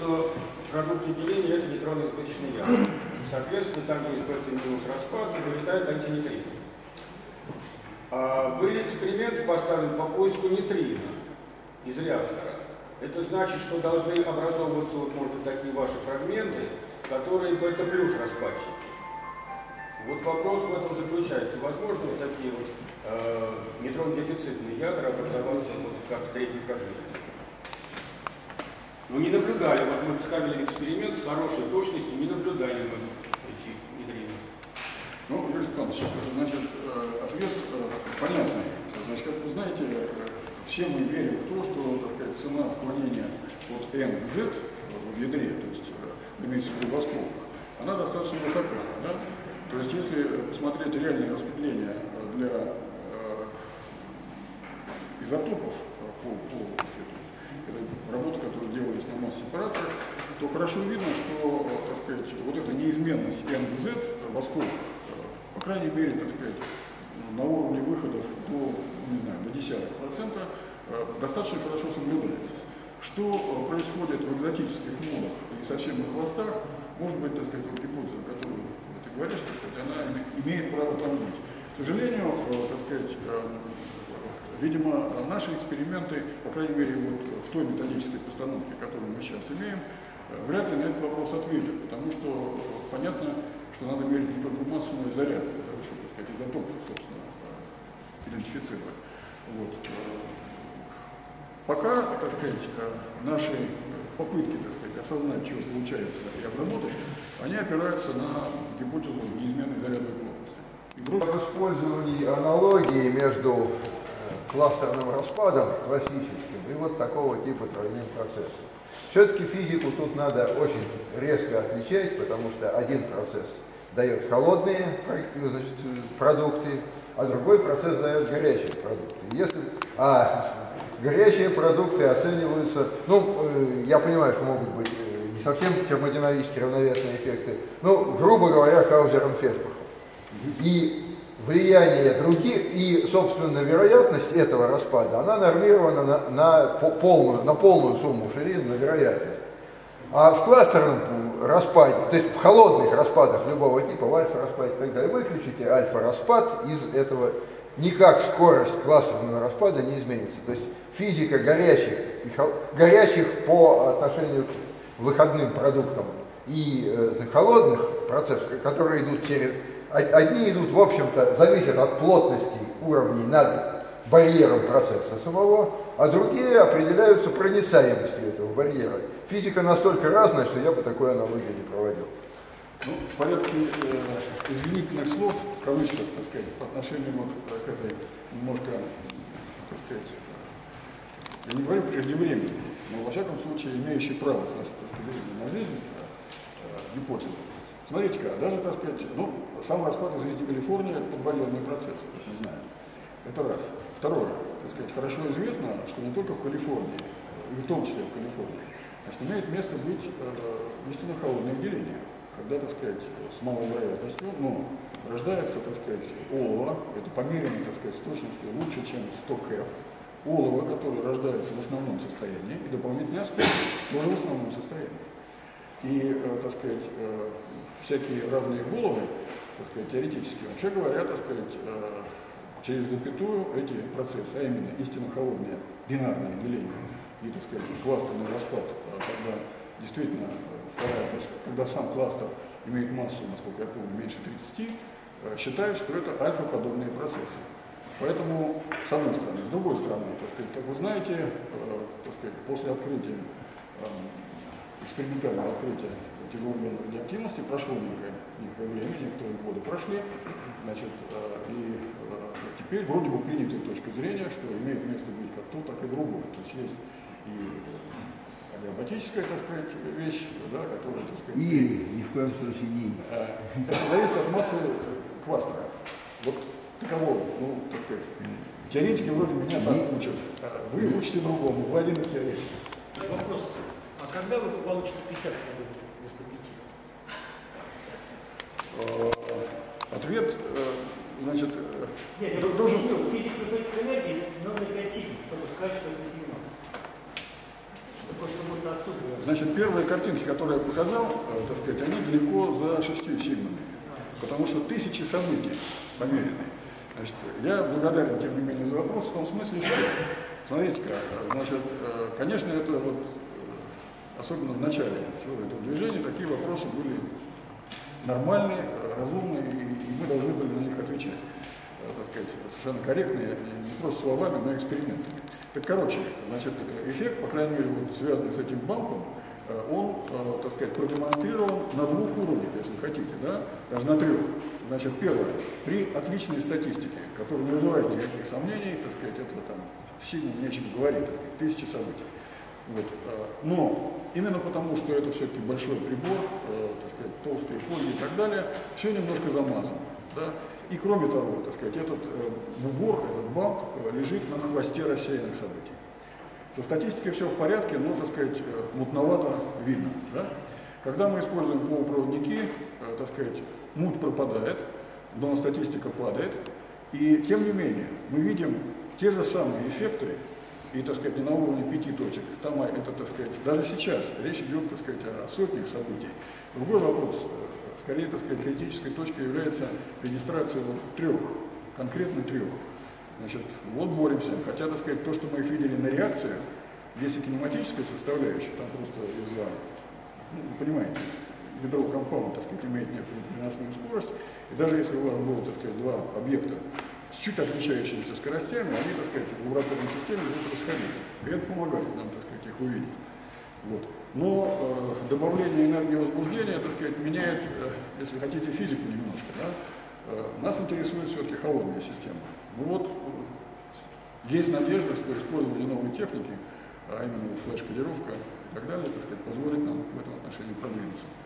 что продукты деления это нейтронно-избыточный ядра. Соответственно, там есть бета-минус распад и вылетает антинейтрино. Были эксперименты поставлены по поиску нейтрино из реактора. Это значит, что должны образовываться, вот, может быть, такие ваши фрагменты, которые бета-плюс распадчики. Вот вопрос в этом заключается. Возможно, вот такие вот нейтронно-дефицитные ядра образоваться вот, как третий фрагмент. Но не наблюдали, вот мы ставили эксперимент с хорошей точностью, не наблюдали мы эти нейтрино. Ну, Юрий Иванович, значит, ответ понятный. Значит, как вы знаете, все мы верим в то, что, так сказать, цена отклонения от NZ в ядре, то есть имеется в виду в осколках, она достаточно высока. Да? То есть, если посмотреть реальное распределение для изотопов по работе, которые делались на масс-сепараторах, то хорошо видно, что, так сказать, вот эта неизменность NZ в осколках, по крайней мере, так сказать, на уровне выходов до, не знаю, до 0,1%, достаточно хорошо соблюдается. Что происходит в экзотических модах и совсем на хвостах, может быть, так сказать, гипотеза, которую ты говоришь, так сказать, она имеет право там быть. К сожалению, так сказать, видимо, наши эксперименты, по крайней мере, вот в той методической постановке, которую мы сейчас имеем, вряд ли на этот вопрос ответят, потому что понятно, что надо мерить не только массу, но и заряд, для того, чтобы, так сказать, изотопы, собственно, идентифицировать. Вот. Пока, так сказать, наши попытки, так сказать, осознать, что получается и обработать, они опираются на гипотезу неизменной зарядной плотности. В использовании аналогии между кластерным распадом классическим и вот такого типа тройным процессом. Все-таки физику тут надо очень резко отличать, потому что один процесс дает холодные, значит, продукты, а другой процесс дает горячие продукты. Если, горячие продукты оцениваются, ну, я понимаю, что могут быть не совсем термодинамически равновесные эффекты, ну, грубо говоря, Хаузером-Фельдбахом. И влияние других, и, собственно, вероятность этого распада, она нормирована на полную сумму ширин, на вероятность. А в кластерном распаде, то есть в холодных распадах любого типа, в альфа-распаде и так далее, выключите альфа-распад из этого, никак скорость кластерного распада не изменится. То есть физика горячих по отношению к выходным продуктам и холодных процессов, которые идут через... Одни идут, в общем-то, зависят от плотности уровней над барьером процесса самого, а другие определяются проницаемостью этого барьера. Физика настолько разная, что я бы такой аналогии не проводил. Ну, в порядке извинительных слов, в кавычках, так сказать, по отношению вот к этой немножко, так сказать, я не говорю преждевременной, но во всяком случае имеющей право, с нашей точки зрения, на жизнь, гипотезу. Смотрите-ка, даже, так сказать, ну, сам распад, извините, Калифорния – подбаллонный процесс, не знаю. Это раз. Второе, так сказать, хорошо известно, что не только в Калифорнии, и в том числе в Калифорнии, значит, имеет место быть истинно холодное деление, когда, так сказать, с малой вероятностью, но рождается, так сказать, олово, это померено, так сказать, с точностью лучше, чем 100 КФ, олово, которое рождается в основном состоянии, и дополнительный аспект тоже в основном состоянии. И, так сказать, всякие разные головы, так сказать, теоретически, вообще говоря, так сказать, через запятую эти процессы, а именно истинно холодное бинарное деление и, так сказать, кластерный распад, когда действительно вторая точка, когда сам кластер имеет массу, насколько я помню, меньше 30, считают, что это альфа-подобные процессы. Поэтому, с одной стороны. С другой стороны, так сказать, как вы знаете, так сказать, после открытия, экспериментального открытия тяжелой радиоактивности прошло некоторое время, некоторые годы прошли, значит, и теперь вроде бы принята точка зрения, что имеет место быть как то, так и другое. То есть и адиабатическая, так сказать, вещь, да, которая, так сказать... Или, ни в коем случае не. Это зависит от массы кластера. Вот таково, ну, так сказать, теоретики вроде меня так учат. Вы учите другому, вы один из теоретиков. Вопрос. А когда вы получите печать событий вместо 5? Ответ, значит... Нет, я должен... Физик высоких энергий нужно 5 сигнал, чтобы сказать, что это сигнал. Это просто будет Значит, первые картинки, которые я показал, так сказать, они далеко за 6 сигмами, потому что тысячи событий померены. Значит, я благодарен, тем не менее, за вопрос в том смысле, что, смотрите-ка, значит, конечно, это вот, особенно в начале всего этого движения, такие вопросы были нормальные, разумные, и мы должны были на них отвечать, так сказать, совершенно корректные, не просто словами, но и экспериментами. Так, короче, значит, эффект, по крайней мере, вот, связанный с этим бампом, он, так сказать, продемонстрирован на 2 уровнях, если хотите, да, даже на 3. Значит, первое, при отличной статистике, которая не вызывает никаких сомнений, так сказать, это там сильно нечем говорить, так сказать, тысячи событий. Вот. Но именно потому, что это все-таки большой прибор, так сказать, толстые фольги и так далее, все немножко замазано. Да? И кроме того, так сказать, этот бугор, этот бамп лежит на хвосте рассеянных событий. Со статистикой все в порядке, но, так сказать, мутновато видно. Да? Когда мы используем полупроводники, так сказать, муть пропадает, но статистика падает, и тем не менее мы видим те же самые эффекты, и, так сказать, не на уровне 5 точек. Там это, так сказать, даже сейчас речь идет, так сказать, о сотнях событий. Другой вопрос, скорее, так сказать, критической точкой является регистрация вот 3, конкретно 3. Значит, вот боремся, хотя, так сказать, то, что мы их видели на реакциях, есть и кинематическая составляющая, там просто из-за, ну, вы понимаете, ядро компаунд, так сказать, имеет некоторую переносную скорость, и даже если у вас было, так сказать, 2 объекта с чуть отличающимися скоростями, они, так сказать, в лабораторной системе будут расходиться. И это помогает нам, так сказать, их увидеть. Вот. Но добавление энергии возбуждения, так сказать, меняет, если хотите, физику немножко. Да? Нас интересует все-таки холодная система. Ну вот, есть надежда, что использование новой техники, а именно вот флеш-кодировка и так далее, так сказать, позволит нам в этом отношении продвинуться.